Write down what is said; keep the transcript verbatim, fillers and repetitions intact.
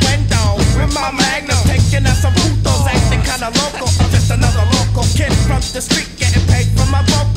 window with my magnum, taking out some putos, acting kinda local. I'm just another local kid from the street, getting paid for my vocal.